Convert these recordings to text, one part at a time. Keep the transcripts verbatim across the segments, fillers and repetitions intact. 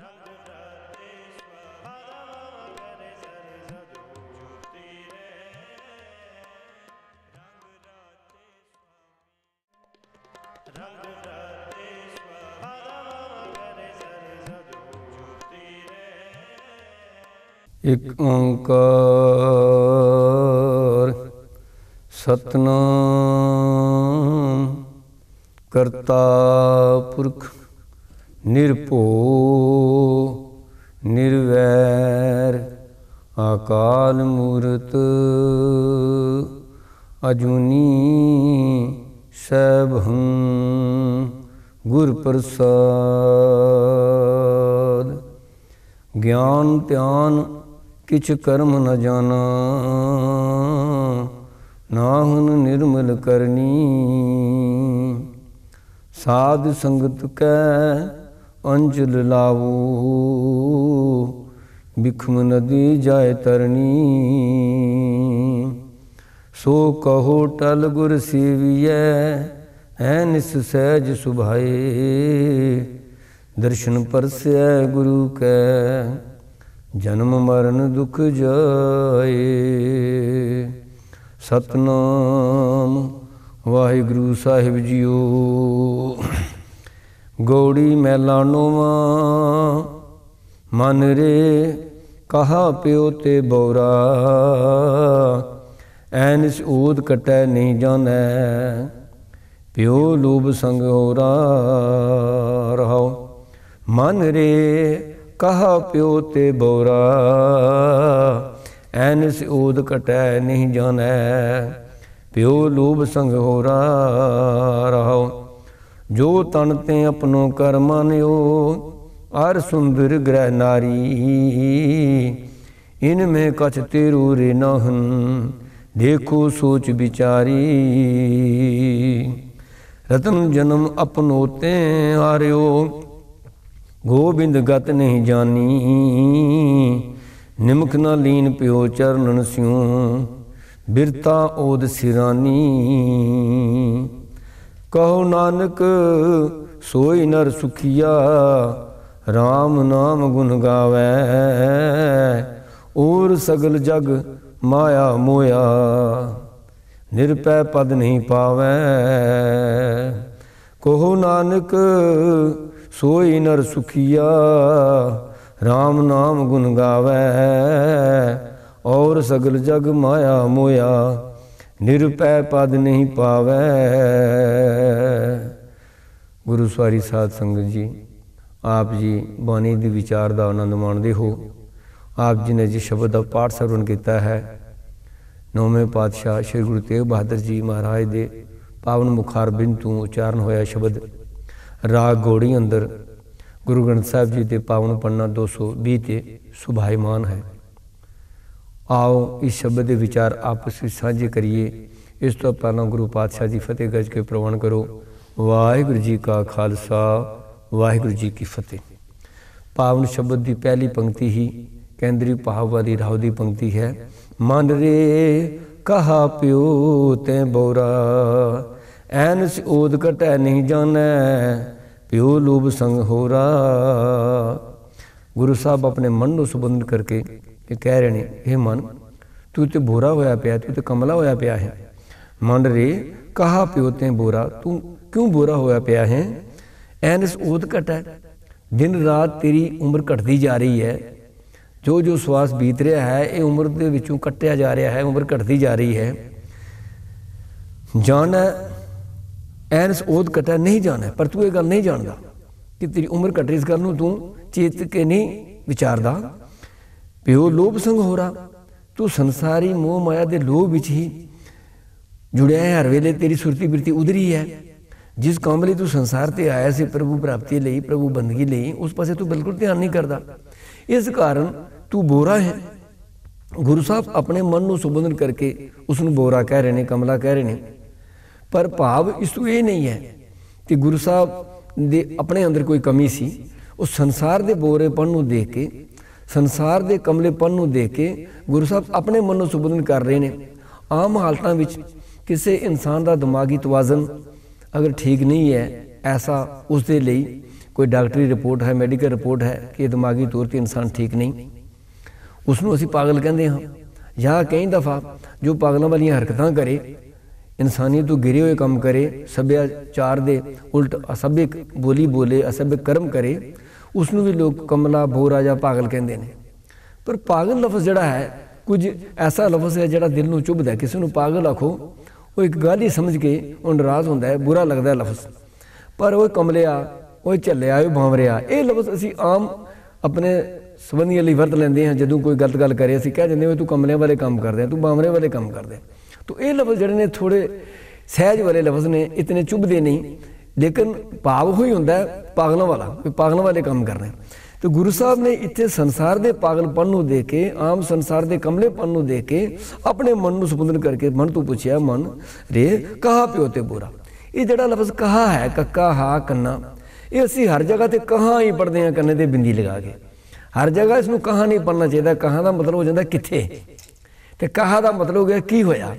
ਇਕ ਓੰਕਾਰ ਸਤਿਨਾਮ ਕਰਤਾ ਪੁਰਖ ਨਿਰਭਉ ਨਿਰਵੈਰ ਅਕਾਲ ਮੂਰਤ ਅਜੂਨੀ ਸੈਭੰ ਗੁਰ ਪ੍ਰਸਾਦ। ਗਿਆਨ ਧਿਆਨ ਕਿਛ ਕਰਮ ਨ ਜਾਣਾ, ਨਾਹਨ ਨਿਰਮਲ ਕਰਨੀ। ਸਾਧ ਸੰਗਤ ਕੈ ਅੰਜਲ ਲਾਵੋ, ਬਿਖਮ ਨਦੀ ਜਾਏ ਤਰਨੀ। ਸੋ ਕਹੋ ਟਲ ਗੁਰ ਸੇਵੀਐ, ਐਨਿਸ ਸਹਿਜ ਸੁਭਾਏ। ਦਰਸ਼ਨ ਪਰਸੈ ਗੁਰੂ ਕੈ, ਜਨਮ ਮਰਨ ਦੁਖ ਜਾਏ। ਸਤਿਨਾਮ ਵਾਹਿਗੁਰੂ ਸਾਹਿਬ ਜੀਓ। ਗੌੜੀ ਮਹਿਲਾ ਨੌਵਾਂ। ਮਨ ਰੇ ਕਹਾ ਪਿਓ ਤੇ ਬੌਰਾ, ਐਨਿਸ ਓਦ ਕਟੈ ਨਹੀਂ ਜਾਣੈ। ਪਿਓ ਲੋਭ ਸੰਗ ਹੋਰਾ। ਰਹਾਉ ਮਨ ਰੇ ਕਹਾ ਪਿਓ ਤੇ ਬੌਰਾ, ਐਨਿਸ ਓਦ ਕਟੈ ਨਹੀਂ ਜਾਣੈ। ਪਿਓ ਲੋਭ ਸੰਗ ਹੋਰਾ। ਰਹਾਉ ਜੋ ਤਨ ਤੇ ਆਪਣੋ ਕਰ ਮਾਨਿਓ, ਅਰ ਸੁੰਦਰ ਗ੍ਰਹਿ ਨਾਰੀ। ਇਨ ਮੈਂ ਕਛ ਤੇਰੂ ਰੇ ਨਾਹਨ, ਦੇਖੋ ਸੋਚ ਵਿਚਾਰੀ। ਰਤਨ ਜਨਮ ਆਪਣੋ ਤੇ ਹਾਰਿਓ, ਗੋਬਿੰਦ ਗਤ ਨਹੀਂ ਜਾਨੀ। ਨਿਮਖ ਨਾ ਲੀਨ ਪਿਓ ਚਰਨਨ ਸਿਉ, ਬਿਰਤਾ ਓਦ ਸਿਰਾਨੀ। ਕਹੋ ਨਾਨਕ ਸੋਈ ਨਰ ਸੁਖੀਆ, ਰਾਮ ਨਾਮ ਗੁਣ ਗਾਵੈ। ਔਰ ਸਗਲ ਜਗ ਮਾਇਆ ਮੋਇਆ, ਨਿਰਪੈ ਪਦ ਨਹੀਂ ਪਾਵੈ। ਕਹੋ ਨਾਨਕ ਸੋਈ ਨਰ ਸੁਖੀਆ, ਰਾਮ ਨਾਮ ਗੁਣ ਗਾਵੈ। ਔਰ ਸਗਲ ਜਗ ਮਾਇਆ ਮੋਇਆ, ਨਿਰਪੈ ਪਦ ਨਹੀਂ ਪਾਵੈ। ਗੁਰੂ ਸਵਾਰੀ ਸਾਧ ਸੰਗਤ ਜੀ, ਆਪ ਜੀ ਬਾਣੀ ਦੇ ਵਿਚਾਰ ਦਾ ਆਨੰਦ ਮਾਣਦੇ ਹੋ। ਆਪ ਜੀ ਨੇ ਜਿਸ ਸ਼ਬਦ ਦਾ ਪਾਠ ਸਰਵਣ ਕੀਤਾ ਹੈ, ਨੌਵੇਂ ਪਾਤਸ਼ਾਹ ਸ਼੍ਰੀ ਗੁਰੂ ਤੇਗ ਬਹਾਦਰ ਜੀ ਮਹਾਰਾਜ ਦੇ ਪਾਵਨ ਮੁਖਾਰ ਬਿੰਦ ਤੋਂ ਉਚਾਰਨ ਹੋਇਆ ਸ਼ਬਦ ਰਾਗ ਗੌੜੀ ਅੰਦਰ ਗੁਰੂ ਗ੍ਰੰਥ ਸਾਹਿਬ ਜੀ ਦੇ ਪਾਵਨ ਪੰਨਾ ਦੋ ਸੌ ਵੀਹ ਤੇ ਸੁਭਾਈਮਾਨ ਹੈ। ਆਓ ਇਸ ਸ਼ਬਦ ਦੇ ਵਿਚਾਰ ਆਪਸ ਵਿੱਚ ਸਾਂਝੇ ਕਰੀਏ। ਇਸ ਤੋਂ ਪਹਿਲਾਂ ਗੁਰੂ ਪਾਤਸ਼ਾਹ ਜੀ ਫਤਿਹ ਗਜ ਕੇ ਪ੍ਰਵਾਨ ਕਰੋ। ਵਾਹਿਗੁਰੂ ਜੀ ਕਾ ਖਾਲਸਾ, ਵਾਹਿਗੁਰੂ ਜੀ ਕੀ ਫਤਿਹ। ਪਾਵਨ ਸ਼ਬਦ ਦੀ ਪਹਿਲੀ ਪੰਕਤੀ ਹੀ ਕੇਂਦਰੀ ਭਾਵ ਵਾਲੀ ਰਾਹ ਦੀ ਪੰਕਤੀ ਹੈ। ਮਨ ਰੇ ਕਹਾ ਪਿਓ ਤੇ ਬੋਰਾ, ਐਨਿਸ ਓਦ ਕਟੈ ਨਹੀਂ ਜਾਣੈ। ਪਿਓ ਲੋਭ ਸੰਗ ਹੋਰਾ। ਗੁਰੂ ਸਾਹਿਬ ਆਪਣੇ ਮਨ ਨੂੰ ਸੰਬੋਧਨ ਕਰਕੇ ਇਹ ਕਹਿ ਰਹੇ ਨੇ, ਇਹ ਮਨ ਤੂੰ ਤੇ ਬੋਰਾ ਹੋਇਆ ਪਿਆ, ਤੂੰ ਤੇ ਕਮਲਾ ਹੋਇਆ ਪਿਆ ਹੈ। ਮਨ ਰੇ ਕਹਾ ਪਿਓ ਤੇ ਬੋਰਾ, ਤੂੰ ਕਿਉਂ ਬੋਰਾ ਹੋਇਆ ਪਿਆ ਹੈ। ਐਨਿਸ ਓਦ ਕਟੈ, ਦਿਨ ਰਾਤ ਤੇਰੀ ਉਮਰ ਘਟਦੀ ਜਾ ਰਹੀ ਹੈ। ਜੋ ਜੋ ਸਵਾਸ ਬੀਤ ਰਿਹਾ ਹੈ, ਇਹ ਉਮਰ ਦੇ ਵਿੱਚੋਂ ਕੱਟਿਆ ਜਾ ਰਿਹਾ ਹੈ, ਉਮਰ ਘਟਦੀ ਜਾ ਰਹੀ ਹੈ। ਜਾਣੈ ਐਨਿਸ ਓਦ ਕਟੈ ਨਹੀਂ ਜਾਣੈ, ਪਰ ਤੂੰ ਇਹ ਗੱਲ ਨਹੀਂ ਜਾਣਦਾ ਕਿ ਤੇਰੀ ਉਮਰ ਘਟ ਰਹੀ। ਇਸ ਗੱਲ ਨੂੰ ਤੂੰ ਚੇਤ ਕੇ ਨਹੀਂ ਵਿਚਾਰਦਾ। ਪਿਓ ਲੋਭ ਸੰਗ ਹੋਰਾ, ਤੂੰ ਸੰਸਾਰੀ ਮੋਹ ਮਾਇਆ ਦੇ ਲੋਭ ਵਿੱਚ ਹੀ ਜੁੜਿਆ ਹੈ। ਹਰ ਵੇਲੇ ਤੇਰੀ ਸੁਰਤੀ ਬਿਰਤੀ ਉਧਰੀ ਹੈ। ਜਿਸ ਕੰਮ ਲਈ ਤੂੰ ਸੰਸਾਰ ਤੇ ਆਇਆ ਸੀ, ਪ੍ਰਭੂ ਪ੍ਰਾਪਤੀ ਲਈ, ਪ੍ਰਭੂ ਬੰਦਗੀ ਲਈ, ਉਸ ਪਾਸੇ ਤੂੰ ਬਿਲਕੁਲ ਧਿਆਨ ਨਹੀਂ ਕਰਦਾ। ਇਸ ਕਾਰਨ ਤੂੰ ਬੋਰਾ ਹੈ। ਗੁਰੂ ਸਾਹਿਬ ਆਪਣੇ ਮਨ ਨੂੰ ਸੰਬੋਧਨ ਕਰਕੇ ਉਸ ਨੂੰ ਬੋਰਾ ਕਹਿ ਰਹੇ ਨੇ, ਕਮਲਾ ਕਹਿ ਰਹੇ ਨੇ। ਪਰ ਭਾਵ ਇਸ ਤੋਂ ਇਹ ਨਹੀਂ ਹੈ ਕਿ ਗੁਰੂ ਸਾਹਿਬ ਦੇ ਆਪਣੇ ਅੰਦਰ ਕੋਈ ਕਮੀ ਸੀ। ਉਹ ਸੰਸਾਰ ਦੇ ਬੋਰੇਪਨ ਨੂੰ ਦੇਖ ਕੇ, ਸੰਸਾਰ ਦੇ ਕਮਲੇਪਨ ਨੂੰ ਦੇਖ ਕੇ ਗੁਰੂ ਸਾਹਿਬ ਆਪਣੇ ਮਨ ਨੂੰ ਸੰਬੋਧਨ ਕਰ ਰਹੇ ਨੇ। ਆਮ ਹਾਲਤਾਂ ਵਿੱਚ ਕਿਸੇ ਇਨਸਾਨ ਦਾ ਦਿਮਾਗੀ ਤਵਾਜ਼ਨ ਅਗਰ ਠੀਕ ਨਹੀਂ ਹੈ, ਐਸਾ ਉਸ ਦੇ ਲਈ कोई डॉक्टरी रिपोर्ट है, मैडिकल रिपोर्ट है कि दिमागी तौर पर इंसान ठीक नहीं, उसनों असीं पागल कहते हाँ। या कई दफ़ा जो पागलों वाली हरकतां करे, इंसानियत तो गिरे हुए काम करे, सभ्याचार दे उल्ट असभ्यक बोली बोले, असभ्यक कर्म करे, उसनों भी लोग कमला, बोरा या पागल कहते हैं। पर पागल लफ्ज़ जिहड़ा है कुछ ऐसा लफ्ज़ है जिहड़ा दिल नूं चुभदा। किसी नूं पागल आखो वो एक गल ही समझ के वो नाराज़ होंदा है, बुरा लगता है लफ्ज़। पर वो कमलिया, वो झल्लिया, वो बांवरिया, ये लफ्ज़ असीं आम अपने संबंधियों लिए वरत लेंदे हैं। जदों कोई गलत गल करे असीं कह दिंदे हो तू कमलिया वाले काम करदे, तू बांवरे वाले काम करदे। तो ये लफ्ज़ जिहड़े ने थोड़े सहज वाले लफ्ज़ ने, इतने चुभदे नहीं, लेकिन भाव वही होंदा है पागलों वाला, कोई पागलों वाले काम करने। तो गुरु साहब ने इत्थे संसार के पागलपन नूं देख के, आम संसार के कमलेपन नूं देख के अपने मन नूं संबोधन करके मन तो पूछया, मन रे कहा प्यो ते बुरा। ये जिहड़ा लफ्ज़ कहा है, कक्का हा कन्ना, ये असीं हर जगह ते कहा ही पढ़ते हैं कन्ने ते बिंदी लगा के। हर जगह इसनूं कहा नहीं पढ़ना चाहिए। कहा का मतलब हो जाता कित्थे, ते कहा का मतलब हो गया की होया।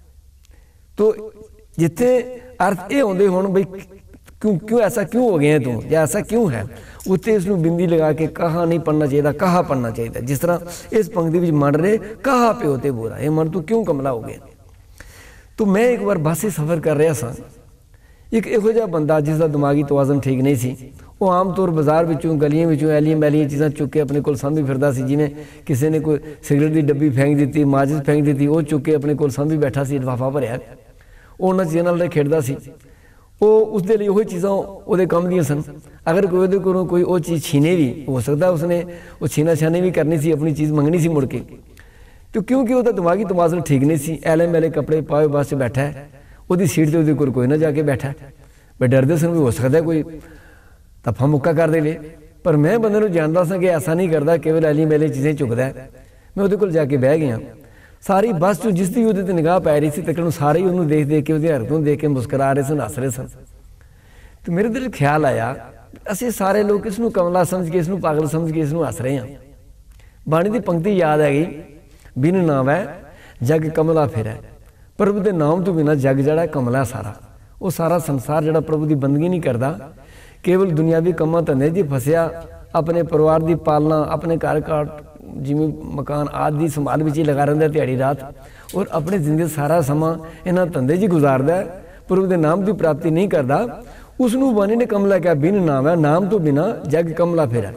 तो जिथे अर्थ ये आते हो बई क्यों क्यों ऐसा क्यों हो गया तू, या ऐसा क्यों है, उत्थे इसनूं बिंदी लगा के कहा नहीं पढ़ना चाहिए, कहा पढ़ना चाहिए। जिस तरह इस पंक्ति में मन रहे कहा प्यो ते बुरा, ये मन तू क्यों कमला हो गया। तो मैं एक बार बस ही सफ़र कर रहा सा, एक इहो जिहा बंदा जिसका दिमागी तवाजन ठीक नहीं सी, वो आम तौर बाजार विचों गलियां विचों एलियां मैलियां चीज़ां चुक के अपने कोल सांभी फिरदा सी। जिवें किसी ने कोई सिगरेट की डब्बी फेंक दी, माचिस फेंक दी, वो चुक के अपने कोल सांभी बैठा सी, लिफाफा भरिया, वो उन्हां चीज़ां नाल खेडदा सी। वो उसके लिए वही चीज़ां वो काम दियां सन। अगर कोई उहदे कोलों कोई वो चीज़ छीने भी, हो सकता उसने वो छीना छानी भी करनी सी, अपनी चीज़ मंगनी सी मुड़ के। तो क्योंकि वह दिमागी तवाज़न ठीक नहीं सी, एले मैले कपड़े पाए बस बैठा है, वो सीट से वो कोई ना जाके बैठा है। मैं डरदे सन भी हो सकता कोई तफा मुक्का कर दे ले, पर मैं बंदे नूं जानदा सा कि ऐसा नहीं करता, केवल एली मेले चीज़ें चुकदा है। मैं उहदे कोल जाके बह गया। सारी बस चो जिसकी उहदे ते निगाह पै रही सी, तकन सारे ही उन्होंने देख देख के उहदी हरकतों देख के मुस्करा रहे सन, हस रहे सन। तो मेरे दिल ख्याल आया, असीं सारे लोग इसनूं कमला समझ के, इसनूं पागल समझ के इसनूं हस रहे हैं। बाणी की पंक्ति याद आ गई, बिन नाम है जग कमला फिर है। प्रभु के नाम तो बिना जग जड़ा कमला सारा, वो सारा संसार जड़ा प्रभु की बंदगी नहीं करता, केवल दुनियावी कमां धंधे च फसिया, अपने परिवार की पालना, अपने घर काट जिमें मकान आदि की संभाल में ही लगा रहा दिहाड़ी रात, और अपनी जिंदगी सारा समा इन्हां धंधे च गुजारदा है, प्रभु के नाम की प्राप्ति नहीं करता। उसनूं बाणी ने कमला क्या, बिन नाम है, नाम तो बिना जग कमला फिर है।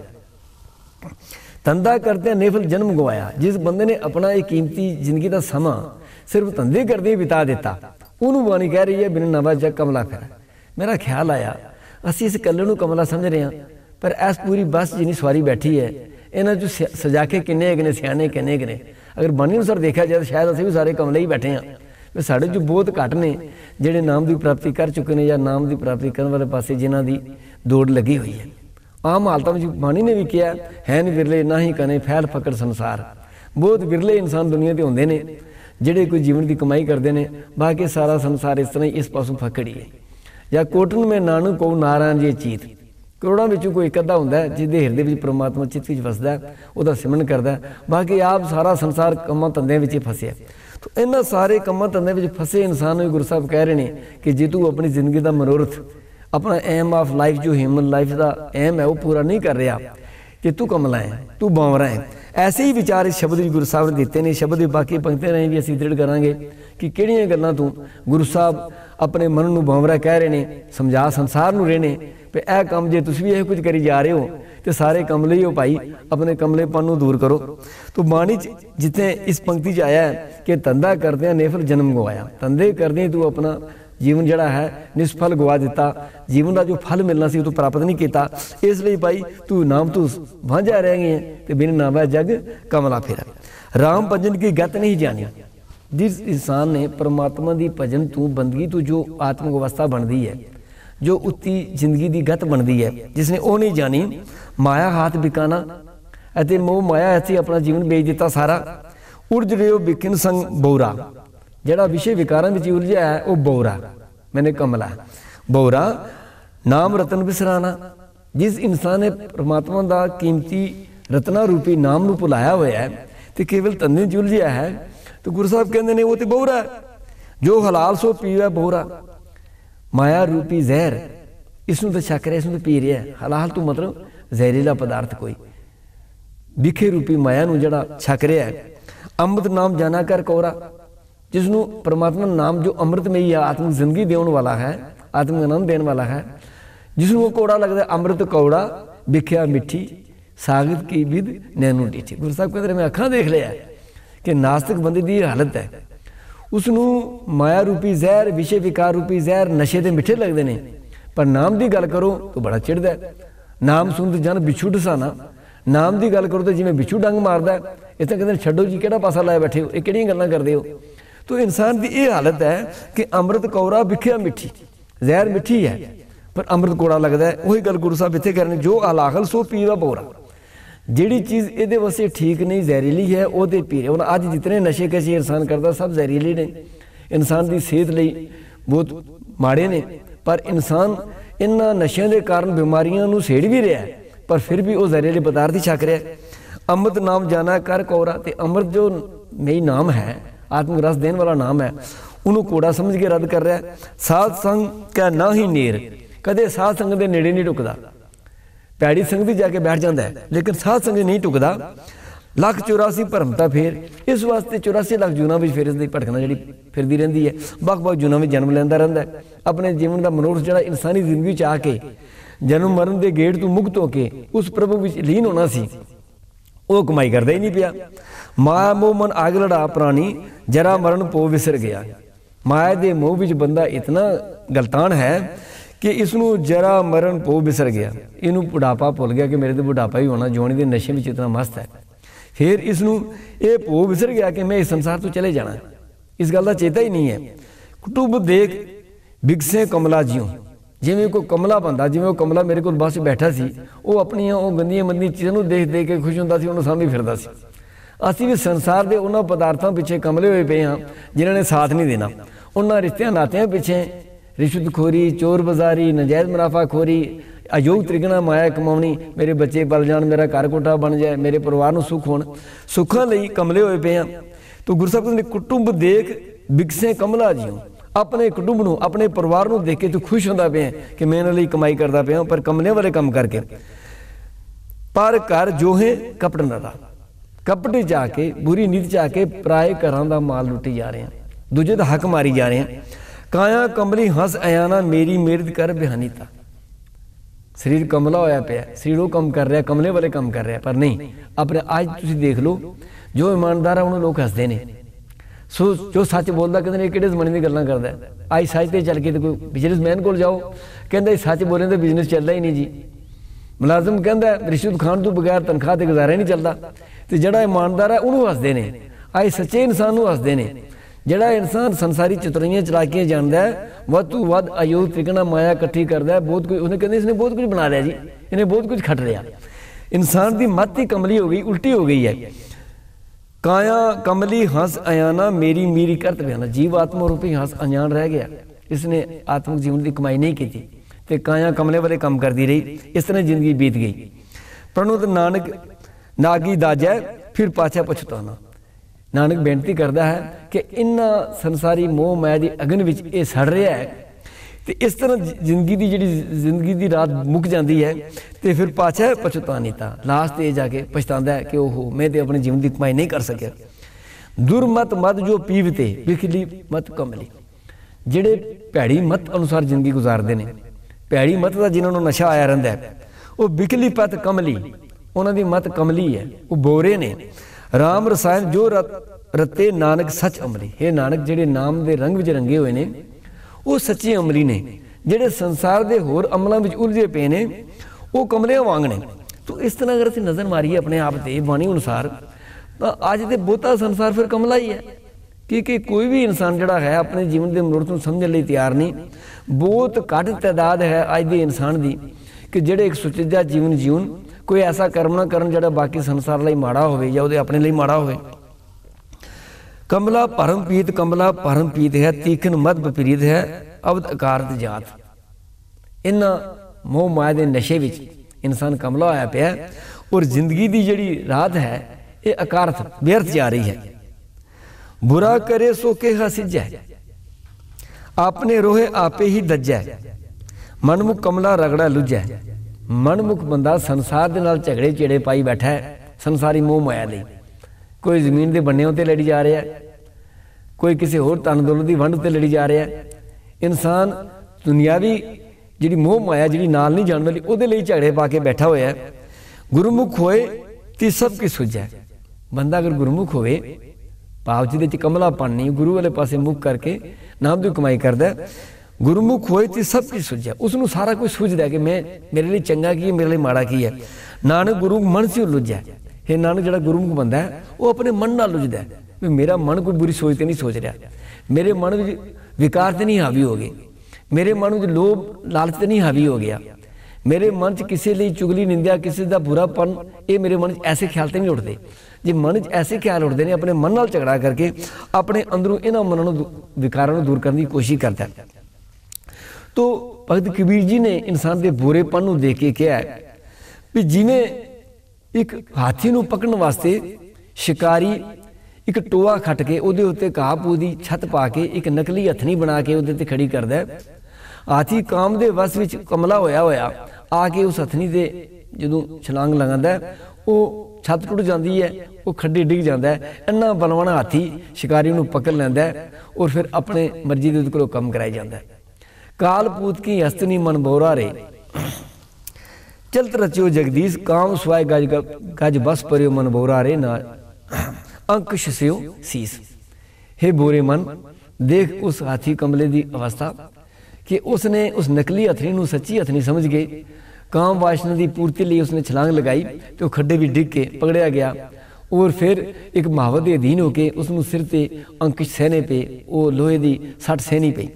धंधा करते निफल जन्म गवाया। जिस बंदे ने अपना एक कीमती जिंदगी का समा सिर्फ धंधे करते ही बिता दिता, उन्होंने बाणी कह रही है बिन नवा जग कमला फिर। मेरा ख्याल आया, असी इस कल्ले नूं कमला समझ रहे हैं, पर इस पूरी बस जिन्नी सवारी बैठी है, इन्हां चों सजा के किन्ने ने सियाने किन्ने ने। अगर बाणी अनुसार देखा जाए तो शायद असीं भी सारे कमले ही बैठे हैं। साढ़े जो बहुत घट ने जिहड़े नाम की प्राप्ति कर चुके हैं, या नाम की प्राप्ति करने वाले पासे जिन्हां की दौड़ लगी हुई है। आम हालतों में बाणी ने भी किया है, नहीं विरले ना ही कने फैल फकड़ संसार। बहुत विरले इंसान दुनिया के होंदे ने जिहड़े कोई जीवन की कमाई करते हैं, बाकी सारा संसार इस तरह ही इस पासों फकड़ी है। या कोटन में नानू को नारायण जी चीत, करोड़ों विचों कोई एक अद्धा होंदा है जिहदे हिरदे विच परमात्मा चित्त विच वसदा है, उहदा सिमरन करदा है। बाकी आप सारा संसार कम्मां धंधिਆਂ विच फसिया। तो इन्हां सारे कम्मां धंधिਆਂ विच फसे इंसान नूं गुरु साहब कह रहे हैं कि जे तू अपनी जिंदगी का मनोरथ, अपना एम ऑफ लाइफ जो ह्यूमन लाइफ का एम है वो पूरा नहीं कर रहा, कि तू कमला है, तू बावरा है। ऐसे ही विचार इस शब्द गुरु साहब ने दिते ने। शब्द की बाकी पंक्तियां राहीं भी असीं दृढ़ करांगे कि किहड़ियां गल्लां तू गुरु साहब अपने मन नूं बावरा कह रहे हैं, समझा संसार नूं रहे ने भी यह काम जे तुसीं भी यह कुछ करी जा रहे हो तो सारे कमले ही हो भाई, अपने कमलेपन नूं दूर करो। तो बाणी जिथे इस पंक्ति च आया है कि धंधा करदे नेफल जन्म गवाया, धंधे करदे तू अपना जीवन जड़ा है निष्फल गवा दिता, जीवन का जो फल मिलना सी तो प्राप्त नहीं किया। इसलिए भाई तू नाम तू वांझा रह गई है, तो बिन नाम है जग कमला फिर। राम भजन की गत नहीं जानी। जिस इंसान ने परमात्मा की भजन तू बंदगी तू जो आत्मिक अवस्था बनती है, जो उत्ती जिंदगी की गत बनती है, जिसने वो नहीं जानी, माया हाथ बिकाना अते मोह माया ऐसे अपना जीवन बेच दिता सारा। उर्ज रहे बिकिन संग बोरा, जड़ा विषय विकारां विच उलझिया है वह बोरा, मैंने कमला बोरा। नाम रतन बिसराना, जिस इंसान ने परमात्मा का कीमती रत्ना रूपी नाम नूं भुलाया हुआ है तो केवल धंधे च उलझिया है, तो गुरु साहब कहते हैं वो तो बोरा है। जो हलाल सो पीवे बोरा, माया रूपी जहर इसनूं तो छक रहा, इसनूं तो पी रहा। हलाल तो मतलब जहरीला पदार्थ कोई, विखे रूपी माया नूं जिहड़ा छक रहा है। अमृत नाम जाना कर कौरा, जिसनों परमात्मा नाम जो अमृतमयी है, आत्मिक जिंदगी देने वाला है, आत्मिक आनंद देने वाला है, जिसनों वो कौड़ा लगता है। अमृत कौड़ा विख्या मिठी, सागत की विद नैनू डीठी। गुरु साहब कहते मैं अखा देख लिया कि नास्तिक बंदे की हालत है, उसनों माया रूपी जहर, विषय विकार रूपी जहर, नशे के मिठे लगते हैं, पर नाम की गल करो तो बड़ा चिढ़दा है। नाम सुन तो जन बिछू ढसाना, नाम की गल करो तो जिवें बिछू डंग मारदा है। इतना कहते छड्डो जी किहड़ा पासा लाए बैठे हो, ये किहड़ियां गल्लां करदे हो। तो इंसान की यह हालत है कि अमृत कौरा विख्या मिठी, जहर मिठी है पर अमृत कौड़ा लगता है। वही गल गुरु साहब इत्थे करने, जो अलाखल सो पीवा बोरा, जिहड़ी चीज़ ये वास्ते ठीक नहीं जहरीली है वो तो पी रहे। हुण अज जितने नशे कशे इंसान करता सब जहरीले ने, इंसान की सेहत लई बहुत माड़े ने। पर इंसान इन्हां नशिਆਂ के कारण बीमारियां नूं सेड़ भी रहा है, पर फिर भी वो जहरीले पदार्थ ही छक रहा है। अमृत नाम जाना कर कौरा, तो अमृत जो मेरी नाम है, आत्मिक रस देने वाला नाम है, उन्होंने कौड़ा समझ के रद्द कर रहा है। साध संग का ना ही नेर, कदे साध संग के नेड़े नहीं टुकदा, पैड़ी संगत जाके बैठ जाता है, लेकिन साध संग नहीं टुकदा। लख चौरासी भरमता फेर, इस वास्ते चौरासी लख जूना में फिर इसकी भटकना जी फिरती रहती है, बख बख जूना में जन्म लेंदा रहता है। अपने जीवन का मनोरथ जो इंसानी जिंदगी च आके जन्म मरण के गेट तो मुक्त होके उस प्रभु में लीन होना सी, वो कमाई करता ही नहीं पिया। माया मोह मन आग लड़ा प्राणी, जरा मरण पो विसर गया। माया के मोह विच बंदा इतना गलतान है कि इसनों जरा मरण पो विसर गया, इनू बुढ़ापा भुल गया कि मेरे तो बुढ़ापा ही होना, जोने के नशे में इतना मस्त है। फिर इसनों ये भो विसर गया कि मैं इस संसार तो चले जाना, इस गल का चेता ही नहीं है। कुटुब देख बिगसे कमला जियों, जिमें कोई कमला बंदा, जिमें वो कमला मेरे को बस बैठा सी, वो अपनी वो गंदियां मंदियां चीज़ों देख देख के खुश होंदा सी, उन्होंने सामने फिरदा सी। असीं भी संसार के उन्होंने पदार्थों पिछे कमले हुए पे हाँ जिन्होंने साथ नहीं देना, उन्होंने रिश्तियां नातियां पिछे रिश्वतखोरी, चोर बाजारी, नजायज़ मुनाफाखोरी, अयोग त्रिगना माया कमाउणी, मेरे बच्चे पल जान, मेरा घर कोठा बन जाए, मेरे परिवार को सुख होण, सुखां लई कमले हुए पे हाँ। तो गुरु साहब कहते कुटुंब देख बिगसे कमला जियों, अपने कुटुंब नूं, अपने परिवार नूं देख के तू खुश होंदा पिया कि मैं इन्हां लई कमाई करदा पिया, पर कमले वाले काम करके। पर घर जो है कपट नदा, कपट जाके बुरी नीत जाके पराए घरां दा माल लुटी जा रहे हैं, दूजे दा हक मारी जा रहे हैं। काया कमली हंस आयाना मेरी मेरद कर बिहानीता, शरीर कमला होया पिया, शरीर वो कम कर रहा, कमले वाले काम कर रहा, पर नहीं अपने आज तुसीं देख लो जो ईमानदार है उन्होंने लोग हसते हैं। सो जो सच बोलता कहते हैं किहड़े जमाने की गल्लां करदा है, आज सच ते चल के तो कोई बिजनेसमैन कोल जाओ कहता सच बोले तो बिजनेस चलता ही नहीं जी, मुलाजम कहता रिश्वत खाण तो बगैर तनख्वाह ते गुजारा ही नहीं चलता, तो जिहड़ा ईमानदार है उन्होंने हसते हैं, आज सच्चे इंसान नूं हसते हैं। जिहड़ा इंसान संसारी चतुराइयां चलाकियां जानता है, वध तो वध अयोग त्रिकना माया इकट्ठी करता है, बहुत कुछ उन्हें कहते इसने बहुत कुछ बना लिया जी, इन्हें बहुत कुछ खट लिया। इंसान की मत ही कमली हो गई, उल्टी हो गई है। काया कमली हंस अयाना मेरी मीरी करत बयाना, जीव आत्मा रूपी हंस अनजान रह गया, इसने आत्मिक जीवन की कमाई नहीं की थी, तो काया कमले वाले काम करती रही, इस तरह जिंदगी बीत गई। प्रणुत नानक नागी दाजै फिर पाछा पछताना, नानक बेनती करता है कि इन्ना संसारी मोह माया की अगन विच ये सड़ रहा है, तो इस तरह जिंदगी की जी जिंदगी की रात मुक जाती है, तो फिर पाछा पछतानीता, लास्ट ये जाके पछतांदा है कि ओहो मैं तो अपने जीवन की कमाई नहीं कर सकिया। दुर्मत मत जो पीवते बिखली मत कमली, जिहड़े भैड़ी मत अनुसार जिंदगी गुजारते हैं, भैड़ी मत का जिन्होंने नशा आया रहिंदा है, वो बिखली पत कमली, उन्होंने मत कमली है, वो बोरे ने। राम रसायन जो रत रते नानक सच अमली, हे नानक जिहड़े नाम के रंग विच रंगे हुए ने वो सच्चे अमली ने, जिहड़े संसार के होर अमलों में उलझे पे ने वो कमलियां वांग ने। तो इस तरह अगर असीं नज़र मारीए अपने आप से बाणी अनुसार, तो अज तो बहुता संसार फिर कमला ही है, क्योंकि कोई भी इंसान जिहड़ा है अपने जीवन के मनोरथ नूं समझण लई तैयार नहीं। बहुत घट तादाद है अज के इंसान की कि जिहड़े एक सुचज्जा जीवन जीवन, कोई ऐसा कर्म ना करन जिहड़ा बाकी संसार लई माड़ा होवे या उहदे अपने लई माड़ा होवे। कमला परम पीत, कमला परम पीत है, तीखन मद विपरीत है, अवध अकारत जात। इन्हां मोह माया के नशे विच इंसान कमला होया पिया, और जिंदगी की जिहड़ी रात है ये अकारत व्यर्थ जा रही है। बुरा करे सो के सिजै, अपने रोहे आपे ही दज्जै, मनमुख कमला रगड़ा लुझै। मनमुख बंदा संसार दे नाल झगड़े चेड़े पाई बैठा है संसारी मोह माया लई। कोई जमीन के बन्ने उत्ते लड़ी जा रहा है, कोई किसी होर धन दौलत की वंड उत्ते लड़ी जा रहा है। इंसान दुनियावी जिहड़ी मोह माया जिहड़ी नाल नहीं जाण वाली उहदे लई झगड़े पा के बैठा होया है। गुरुमुख होए ती सब की सुझै। बंदा अगर गुरुमुख होवे भाव जिहदे च कमलापन नहीं, गुरु वाले पासे मुख करके नाम की कमाई करदा, गुरुमुख होए ती सब की सुझै। उसनूं सारा कुछ सुझदा कि मैं मेरे लिए चंगा की है, मेरे लिए माड़ा की है। नानक गुरु मन से लुझै। हे नानक जिहड़ा गुरुमुख बंदा है वो अपने मन नाल लुझदा है भी मेरा मन कोई बुरी सोच तो नहीं सोच रहा, मेरे मन में विकार तो नहीं हावी हो गए, मेरे मन में लोभ लालच तो नहीं हावी हो गया, मेरे मन च किसी लिए चुगली निंदा किसी का बुरापन ये मेरे मन च ऐसे ख्याल तो नहीं उठते। जे मन च ऐसे ख्याल उठते हैं अपने मन नाल झगड़ा करके अपने अंदरों इन्हां मनां नूं विकारां नूं दूर करने की कोशिश करता है। तो भगत कबीर जी ने इंसान के बुरेपन नूं देख के कहा है भी जिवें एक हाथी नूं पकड़न वास्ते शिकारी एक टोआ खट के उहदे उत्ते घाह पू दी छत पा के एक नकली हथनी बना के उहदे ते खड़ी करदा है। हाथी काम दे वस विच कमला होया होया आके उस हथनी दे जदों छलांग लगांदा है वो छत टुट जाती है, वो खड्डी डिग जाता है। इन्ना बलवाना हाथी शिकारी नूं पकड़ लैंदा है और फिर अपने मर्जी दे उहदे कोलों काम कराई जांदा है। काल पूत की हस्तनी मन बोरा रे चलत रचियो जगदीश काम सुआय गज गज बस परियो मन बोरा रे ना अंकुश स्यो शीस। हे बोरे मन देख उस हाथी कमले की अवस्था कि उसने उस नकली हथनी नूं सच्ची हथनी समझ के काम वासना की पूर्ति लिए उसने छलांग लगाई तो खड्डे भी डिग के पकड़िया गया और फिर एक महावत के अधीन होकर उसनूं सिर ते अंकुश सहने पे वो लोहे की सट सहनी पई।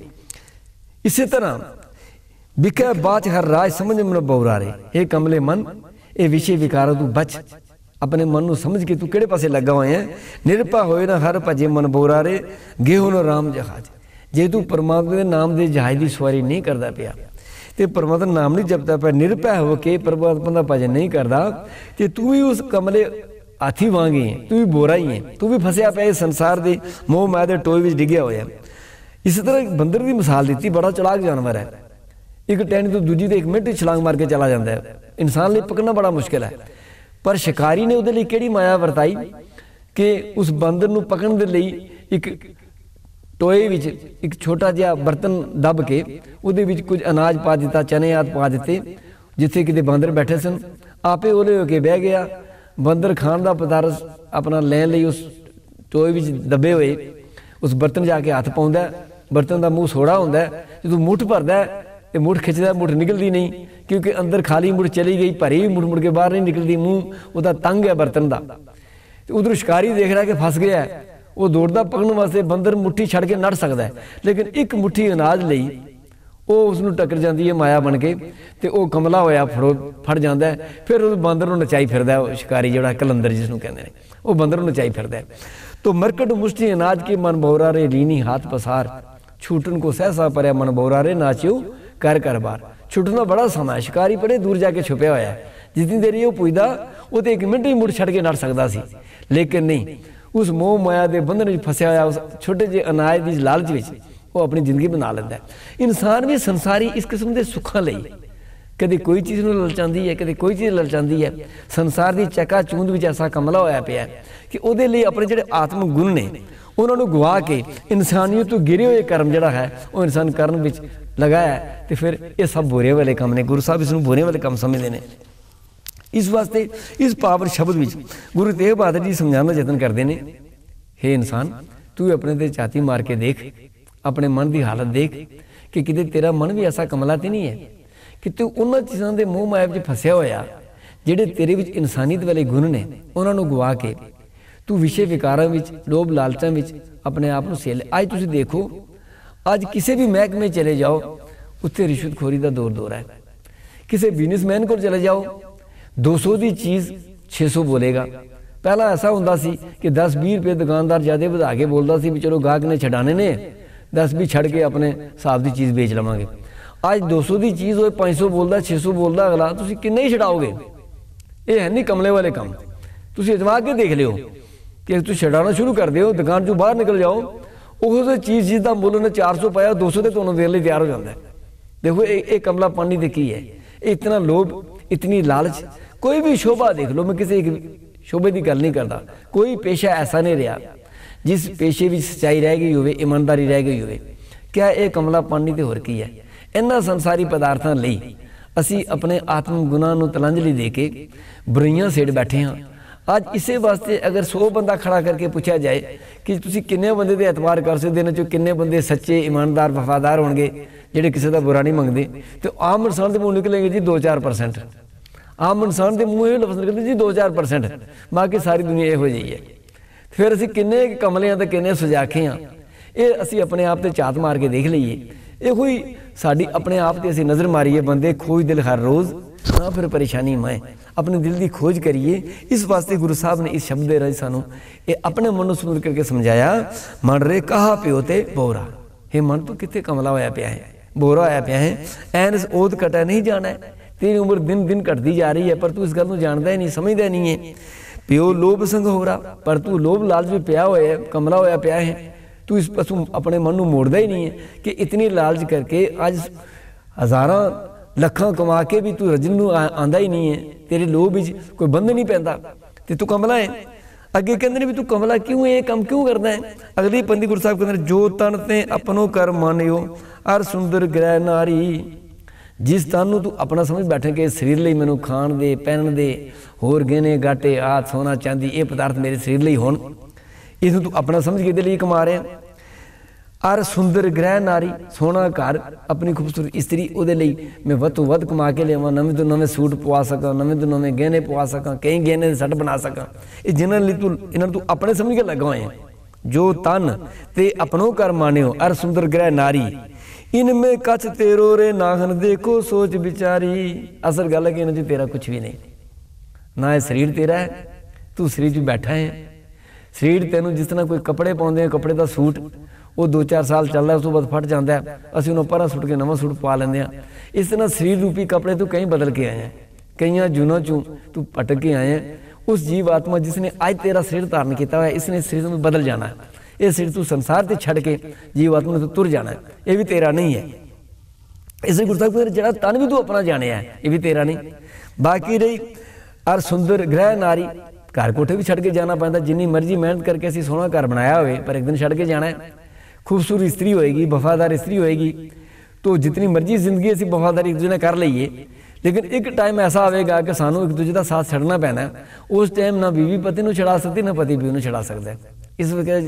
इसी तरह बिकै बाच हर राज समझ मन बौरा रे। हे कमले मन ये विषय विकारों तू बच, अपने मन को समझ के तू किहड़े पासे लगा हुआ है। निरपा होए ना हर भजे मन बौरा रे गेहो न राम जहाज। जे तू परमात्मा के नाम के जहाज की सवारी नहीं करता पिया तो परमात्मा नाम नहीं जपता पिया, निरपै होके परमात्मा का भजन नहीं करता तो तू भी उस कमले हाथी वांग ही है, तू भी बोरा ही है, तू भी फसिया पिया इस संसार के मोह माया के टोए में डिग्या होया। इस तरह बंदर की मिसाल दी, बड़ा चलाक जानवर है, एक टहनी तो दूजी तो एक मिनट ही छलांग मार के चला जाता है। इंसान लिए पकड़ना बड़ा मुश्किल है, पर शिकारी ने उहदे लई किहड़ी माया वरताई कि उस बंदर नूं पकड़न दे लई एक टोए विच एक छोटा जिहा बर्तन दब के उहदे विच कुछ अनाज पा दिता, चने आदि पा दिते, जिथे किते बंदर बैठे सन आपे ओले होके बह गया। बंदर खाण दा पदारथ अपना लैण लई उस टोए विच दबे हुए उस बर्तन जाके हथ पाउंदा, बर्तन का मूँह सोड़ा होंदा है, जो मुठ भरदा है तो मुठ खिंचदा मुठ निकलती नहीं क्योंकि अंदर खाली मुठ चली गई, भरी भी मुड़ मुड़ के बाहर नहीं निकलती, मूँह वह तंग है बर्तन का। तो उधर शिकारी देख रहा कि फस गया है, वो दौड़दा पकड़ने वास्ते बंदर मुट्ठी छड़ के नड़ सकता है, लेकिन एक मुट्ठी अनाज लई वो उसनूं टक्कर जाती है माया बन के तो वह कमला होया फड़ो फड़ जाता है। फिर उस बंदर नूं नचाई फिरदा है शिकारी जिहड़ा कलंदर जिसनूं कहंदे ने, वो बंदर नूं नचाई फिरदा है। तो मरकट मुष्टि अनाज के मन बोरा रे लीनी हाथ पसार छूटन को सहसा परया मन बोरा रे नाचियो कर कर बार। छुटना बड़ा समय, शिकारी बड़े दूर जाके छुपया होया है, जितनी देर वो पुजदा वो तो एक मिनट ही मुड़ छड़ के नड़ सकता सी, लेकिन नहीं उस मोह माया के बंधन में फसिया होया उस छोटे जे अनाज की लालच में वो अपनी जिंदगी बना लेंदा है। इंसान भी संसारी इस किस्म के सुखों लई कदे कोई चीज़ नूं ललचांदी है, कदे कोई चीज़ ललचांदी है। संसार की चका चूंद में ऐसा कमला होया पिया कि उहदे लई अपने जिहड़े आत्म गुण ने उन्होंने गवा के इंसानियत तो गिरे हुए कर्म जिहड़ा है वो इंसान कर्म विच लगाया तो फिर ये सब बुरे वाले काम ने। गुरु साहब इसनूं बुरे वाले काम समझते हैं। इस वास्ते इस पावर शब्द विच गुरु तेग बहादुर जी समझाने का यतन करते हैं, हे इंसान तू अपने ते छाती मार के देख, अपने मन की हालत देख कि किते तेरा मन भी ऐसा कमला तो नहीं है कि तू उन्हां चीज़ों के मोह माया विच फसिया होया जिहड़े तेरे विच इंसानियत वाले गुण ने उन्होंने गवा के तू विषय विकारां विच लोभ लालचां विच अपने आप को सेल। अज तुसीं देखो अज किसी भी महकमे चले जाओ उत्थे रिश्वतखोरी का दौर दौर है। किसी बिजनेसमैन को चले जाओ दो सौ की चीज़ छे सौ बोलेगा। पहला ऐसा होंदा सी कि दस बीस रुपये दुकानदार ज़्यादा बढ़ा के बोलता सी भी चलो गाहक ने छड़ाने ने दस भी छड़ के अपने हिसाब की चीज़ बेच लवांगे। अज दो सौ की चीज़ हो पाँच सौ बोलता छे सौ बोलता अगला, तुसीं किन्ने ही छड़ाओगे? ये है नहीं कमले वाले काम। तुसीं अजमा के देख लियो कि तुम छड़ाना शुरू कर दो, दुकान चो बाहर निकल जाओ, उस चीज़ जिसका मुल उन्हें चार सौ पाया दो सौ तो तुहानूं देण लई तैयार हो जाता है। देखो ये कमला पानी तो की है, इतना लोभ, इतनी लालच। कोई भी शोभा देख लो, मैं किसी शोभे की गल नहीं करता, कोई पेशा ऐसा नहीं रहा जिस पेशे में सच्चाई रह गई हो, ईमानदारी रह गई हो। क्या ये कमला पानी तो होर की है। इन्हां संसारी पदार्थों लई असी अपने आत्म गुनाह नूं तलांजलि दे के बुराइयां सेड़ बैठे हाँ। अज इसे वास्ते अगर सौ बंदा खड़ा करके पूछा जाए कि तुसी किन्ने बंदे दे एतबार कर सकते, इन्हां चों किन्ने बंदे सच्चे ईमानदार वफादार होणगे जिहड़े किसी का बुरा नहीं मंगते, तो आम इंसान के मूँह निकलेंगे जी दो चार परसेंट। आम इंसान के मूँह ये लफ्ज़ निकलते जी दो चार परसेंट, बाकी सारी दुनिया इहो जी है। फिर असी किन्ने कमले हाँ तो किन्ने सुजाखे हाँ, ये असी अपने आप से झात मार के देख लीए। ये कोई साड़ी अपने आप से असी नज़र मारीए, बंदे खोज दिल हर रोज़ ना फिर परेशानी मैं अपने दिल की खोज करिए। इस वास्ते गुरु साहब ने इस शब्द राही सानू ये अपने मन को सुन करके समझाया, मन रे कहा प्यो ते बोरा। हे मन तू कितने कमला होया पिया है, बोरा होया पिया है, एन ओद कटा नहीं जाना है, तेरी उम्र दिन दिन घटती जा रही है पर तू इस गल को जानता ही नहीं, समझता नहीं है। प्यो लोभ संग हो रहा, पर तू लोभ लालच भी पिया हुआ है, कमला होया पिया है। तू इस पशु अपने मन को मोड़ता ही नहीं है कि इतनी लालच करके आज हज़ारा लखा कमा के भी तू रजन नूं आंदा ही नहीं है, तेरे लोभ विच कोई बंध नहीं पैंदा ते तू कमला है। अगे कहते ने भी तू कमला क्यों है, काम क्यों करना है। अगली पंदी गुरु साहब कहते जो तन ते अपनो कर मानियो अर सुंदर ग्रह नारी। जिस तन नूं तू अपना समझ बैठे कि शरीर लई मैनू खाण दे, पहनण दे, होर गहने गाटे आ सोना चांदी ये पदार्थ मेरे शरीर लई होण, इस तू अपना समझ के लिए कमा रहे हैं। अर सुंदर ग्रह नारी, सोना घर, अपनी खूबसूरत स्त्री उहदे लई मैं वध तो वध कमा के लियावां, नवें तो नवें सूट पवा सकां, नवें तो नवें गहने पवा सकां, कई गहने दे सैट बना सकां। ये जिन्हां लई तू इन्हां तू अपने समझ के लगा होए। जो तन ते अपनों कर मानियो अर सुंदर ग्रह नारी, इनमें कछ तेरो रे नाहन देखो सोच विचारी। असल गल है कि इन्हां च तेरा कुछ भी नहीं, ना ये शरीर तेरा है, तू शरीर च बैठा है। शरीर तेनों जिस तरह कोई कपड़े पाउंदे हैं, कपड़े का सूट वो दो चार साल चलता उस तो बाद फट जाता है, असं उन्होंने परा सुट के नवा सूट पा लेंगे। इस तरह शरीर रूपी कपड़े तू कहीं बदल के आए हैं, कई जुनों चू तू पटक के आए हैं। उस जीव आत्मा जिसने आज तेरा शरीर धारण किया हुआ है, इसने शरीर में बदल जाना है। ये शरीर तू संसार से छड़ के जीव आत्मा तो तुर जाना है, ये भी तेरा नहीं है। इसलिए गुरु साहब जरा तन भी तू अपना जाने है, ये भी तेरा नहीं। बाकी रही अर सुंदर ग्रह नारी, घर कोठे भी छड़ के जाना पैंदा, जिन्नी मर्जी मेहनत करके असीं सोहना घर बनाया होवे पर एक दिन छड़ के जाना है। खूबसूरत स्त्री होएगी, वफादार स्त्री होएगी, तो जितनी मर्जी जिंदगी असीं वफादारी एक दूसरे ने कर लईए, लेकिन एक टाइम ऐसा आएगा कि सानू एक दूसरे का साथ छड़ना पैना है। उस टाइम ना बीवी पति नूं छड़ा सकती, ना पति बीवी नूं छड़ा सकता है। इस वजह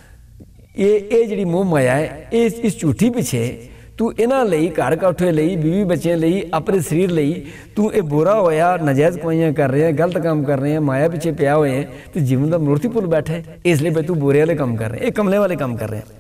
ये ये जिहड़ी मोह माया है, इस इस झूठी पिछे तू इन्हां लई, घर कोठे लई, बीवी बच्चों लई, अपने शरीर लई तू ये बुरा होया, नाजायज़ कमाइयां कर रहे हैं, गलत काम कर रहे हैं, माया पिछे पिया हुए हैं, तो जीवन का मूर्ति भुल बैठा है। इसलिए भाई तू बुरे वाले काम कर रहे हैं, ये कमले वाले काम कर रहे हैं।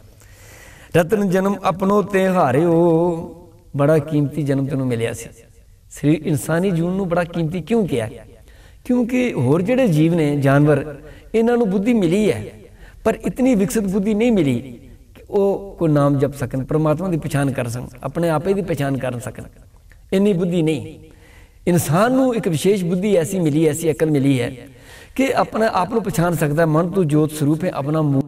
रतन जन्म अपनों ते हारे हो, बड़ा कीमती जन्म तेनों मिलिया सी। शरीर इंसानी जीवन नूं बड़ा कीमती क्यों किया? क्योंकि होर जिहड़े जीव ने, जानवर, इन्हां नूं बुद्धि मिली है पर इतनी विकसित बुद्धि नहीं मिली कि वो कोई नाम जप सकन, परमात्मा की पहचान कर सकन, अपने आपे की पहचान कर सकन। इन्नी बुद्धि नहीं। इंसान नूं एक विशेष बुद्धि ऐसी मिली, ऐसी अकल मिली है कि अपने आप को पहचान सकता है। मन तो जोत स्वरूप है, अपना मूल,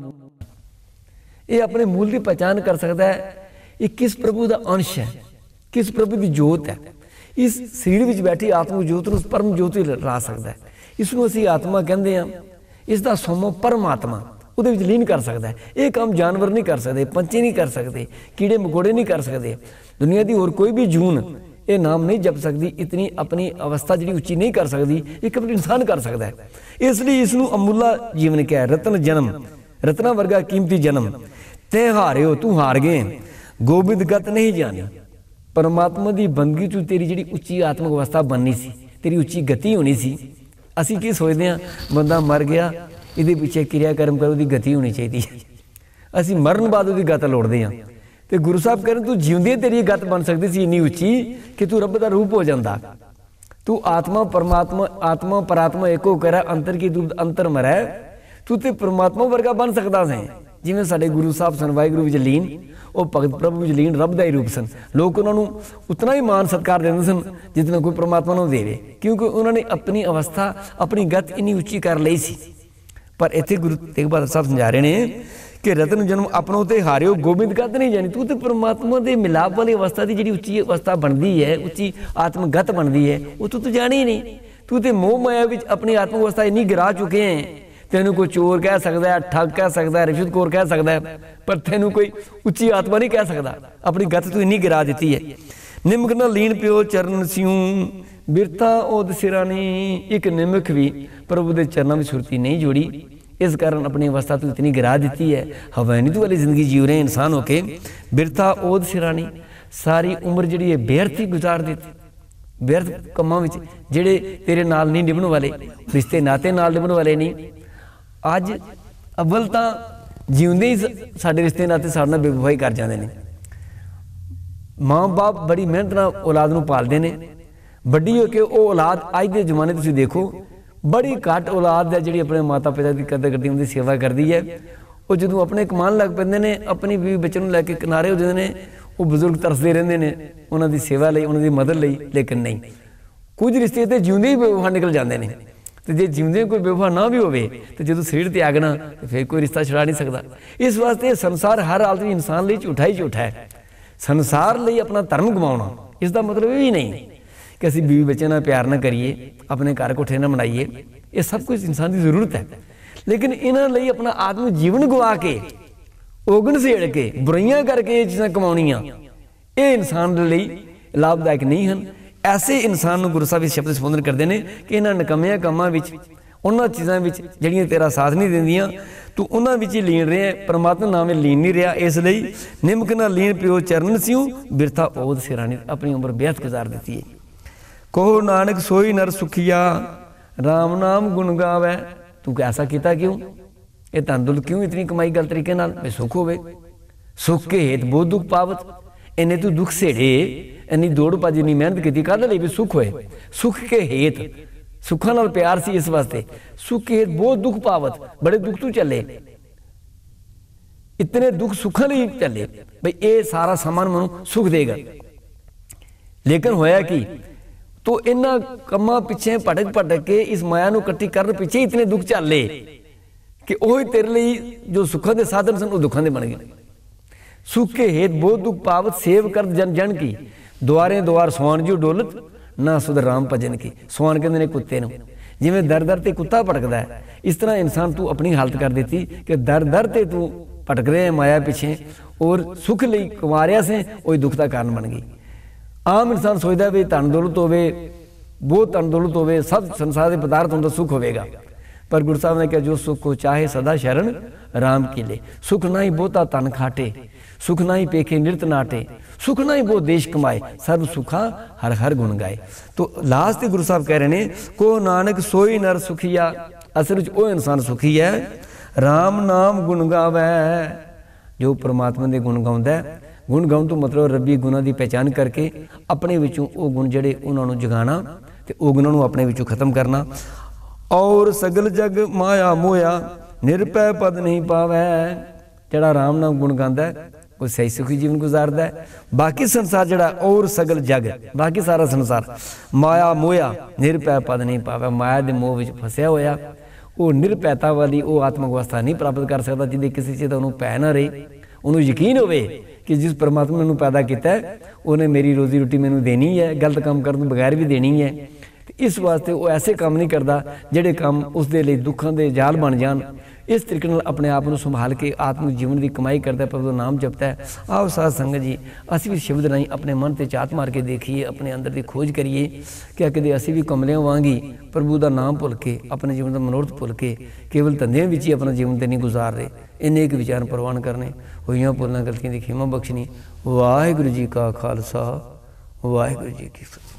ये अपने मूल की पहचान कर सकता है। ये किस प्रभु का अंश है, किस प्रभु की जोत है। इस शरीर में बैठी आत्मा जोत उस परम जोत ही ला सकता है। इसनों असीं आत्मा कहते हैं। इसका सोमो परमात्मा वो लीन कर सकता है। ये काम जानवर नहीं कर सकते, पंछी नहीं कर सकते, कीड़े मकोड़े नहीं कर सकते, दुनिया की और कोई भी जून ये नाम नहीं जप सकती, इतनी अपनी अवस्था जी उच्ची नहीं कर सकती, ये केवल इंसान कर सकता है। इसलिए इसनों अमूला जीवन क्या है, रतन जन्म, रत्ना वर्गा कीमती जन्म। ते हारे हो, तू हार गए, गोबिंद गत नहीं जानी। परमात्मा की बंदगी चू तेरी जी उच्ची आत्मक अवस्था बननी सी, तेरी उच्ची गति होनी सी। असी की सोचते हैं बंदा मर गया, ये पिछे क्रिया कर्म करो की गति होनी चाहिए। असी मरन बाद उसकी गत लौटते हैं। तो गुरु साहब कह रहे तू जीवदे तेरी गत बन सकती सी इन्नी उच्ची कि तू रब का रूप हो जाता। तू आत्मा परमात्मा, आत्मा परात्मा एको करे, अंतर की दूर अंतर मरै, तू तो परमात्मा वर्गा बन सकता से। जिमें साढ़े गुरु साहब सन वाहिगुरू विच लीन, वो भगत प्रभु विच लीन, रब का ही रूप सन। लोग उन्होंने उतना ही मान सत्कार देते सन जितना कोई परमात्मा को देवे, क्योंकि उन्होंने अपनी अवस्था, अपनी गत इन्नी उच्ची कर ली सी। पर इतने गुरु तेग बहादुर साहब समझा रहे हैं कि रतन जन्म अपनों ते हारियो गोबिंद गत नहीं जानी। तू तो परमात्मा के मिलाप वाली अवस्था की जी उच्ची अवस्था बनती है, उच्ची आत्मगत बनती है, वो तू तो जानी ही नहीं। तू तो मोह माया में अपनी आत्म अवस्था इन्नी गिरा चुके हैं, तेनों कोई चोर कह सकता है, ठग कह सकता है, रिश्वतखोर कह सकता है, पर तेनों कोई उच्ची आत्मा नहीं कह सकता। अपनी गत तू इन्नी गिरा दी है। निमक न लीन प्यो चरण सियूं बिरथा ओद सिरानी। एक निमक भी प्रभु के चरणों में सुरती नहीं जोड़ी, इस कारण अपनी अवस्था तो इतनी गिरा दी है। हवैनित वाली जिंदगी जी रहे इंसान होके। बिरथा ओद सिरानी, सारी उम्र जी है बेअर्थ ही गुजार दी, बेअर्थ कमां विच जिहड़े तेरे नाल नहीं निभण वाले, रिश्ते नाते नाल निभण वाले नहीं। अज अव्वल तो जिउंदे ही साडे रिश्ते नाते साडे नाल बेवफाई कर जांदे ने। माँ बाप बड़ी मेहनत नाल औलाद नूं पालदे ने, वड्डी हो के वो औलाद अज दे जमाने तुसीं देखो बड़ी घट औलाद है जिहड़ी अपने माता पिता की कदर करदी, उनकी सेवा करती है। वो जो अपने कमान लग पैंदे ने, अपनी बीवी बच्चे नूं लैके किनारे हो जाते हैं, वो बजुर्ग तरसदे रहिंदे ने उन्हां दी सेवा लई, उन्हां दी मदद लई। लेकिन नहीं, कुछ रिश्ते तो जिउंदे ही बेवफा निकल जाते हैं। तो जे जिउंदे कोई बेवफा ना भी होवे तो जो शरीर त्यागना तो फिर कोई रिश्ता छुड़ा नहीं सकता। इस वास्ते संसार हर हालत में इंसान लिए झूठा ही झूठा है। संसार लिए अपना धर्म गवाउणा इसका मतलब ये भी नहीं कि असीं बीवी बच्चे नाल प्यार ना करिए, अपने घर कोठे ना बनाइए, ये सब कुछ इंसान की जरूरत है। लेकिन इन्हां लई अपना आत्म जीवन गवा के, ओगन सेड़ के, बुराइयां करके ये चीज़ां कमाउणियां, ये इंसान दे लई लाभदायक नहीं हैं। ऐसे इंसान नूं गुरु साहिब शब्द संबोधन करते हैं कि इन्हां नकम्मियां कामां विच, उन्हां चीज़ां विच जिहड़ियां तेरा साथ नहीं दिंदियां, तू उन्हां विच ही लीन रहा, परमात्मा नाम में लीन नहीं रहा। इसलिए निमक ना लीन प्यो चरण सियूं बिरथा ओद सिरानी। अपनी उम्र बेहद गुजार दी है। कहो नानक सोई नर सुखिया राम नाम गुण गावै। तू ऐसा किया क्यों? ये तंदुल क्यों इतनी कमाई गलत तरीके नाल? भी सुख होवे, सुख के हेत बहुत दुख पावत। इन्हें तू दुख सेड़े, इन्नी दौड़ भज इन्नी मेहनत की काहदे लई? भी सुख होए। सुख के हेत, सुखा नाल प्यार सी, इस वास्ते सुख के हेत बहुत दुख पावत। बड़े दुख तू चले, इतने दुख सुखा लई चले भाई ये सारा सामान मैनूं सुख देगा। लेकिन होया कि तो इन्हां कम्मां पिछे भटक भटक के इस माया नूं इकट्ठी करन पिछे इतने दुख चले कि वही तेरे लिए जो सुखां दे साधन सन वो दुखां दे बन गए। सुख के हेत बहुत दुख पावत सेव कर जन जन की द्वारे द्वार सवान जो डोलत ना सुध राम भजन की। सवान कहते ने कुत्ते नूं, जिवें दर दर ते कुत्ता भटकदा है, इस तरह इंसान तू अपनी हालत कर देती कि दर दर ते तू भटक रहे हैं माया पिछे और सुख लई कमा रिहा से वही दुख का कारण बन गई। आम इंसान सोचता भी धन दौलत होवे, बहुत धन दौलत होवे, सब संसार के पदार्थ हों तो सुख होवेगा। पर गुरु साहब ने कहा जो सुख को चाहे सदा शरण राम की ले। सुख ना ही बहुता तन खाटे, सुख ना ही पेखे नृत नाटे, सुख ना ही बहुत देश कमाए, सर्व सुखा हर हर गुण गाए। तो लास्ट गुरु साहब कह रहे हैं को नानक सोई नर सुखिया। असल में वो इंसान सुखी है राम नाम गुण गावै, जो परमात्मा के गुण गाउंदा है। गुण गाउन तो मतलब रब्बी गुणां की पहचान करके अपने विचों वो गुण जिहड़े उन्होंने जगाना ते वो गुणां नूं अपने विचों खत्म करना। और सगल जग माया मोया निरपै पद नहीं पावै। जिहड़ा राम नाम गुण गांदा है वो सही सुखी जीवन गुजारदा है। बाकी संसार जिहड़ा और सगल जग, बाकी सारा संसार माया मोया निरपै पद नहीं पावै। माया दे मोह विच फसिया होया वो निरपैता वाली वो आत्मक अवस्था नहीं प्राप्त कर सकता जिहदे किसी चीज़ दा उहनूं भै ना रहे। उन्होंने यकीन होवे कि जिस परमात्मा ने मैनूं पैदा किया है उन्हें मेरी रोजी रोटी मैनूं देनी है, गलत काम करने बगैर भी देनी है। इस वास्ते वो ऐसे काम नहीं करता जिहड़े काम उसदे लई दुखां दे जाल बन जान। इस तरीके नाल अपने आप को संभाल के आत्मिक जीवन की कमाई करता है, प्रभु का नाम जपता है। आओ साध संगत जी असी भी शब्द राही अपने मन से चात मार के देखिए, अपने अंदर की खोज करिए क्या कदे असी भी कमलियां वांगी प्रभु का नाम भुल के अपने जीवन का मनोरथ भुल के केवल धंधे में ही अपना जीवन तो नहीं गुजार रहे। इन्हें एक विचार प्रवान करने होइयां भुलां गलतियां की खिमा बख्शनी। वाहिगुरू जी का खालसा वाहिगुरू जी की फतेह।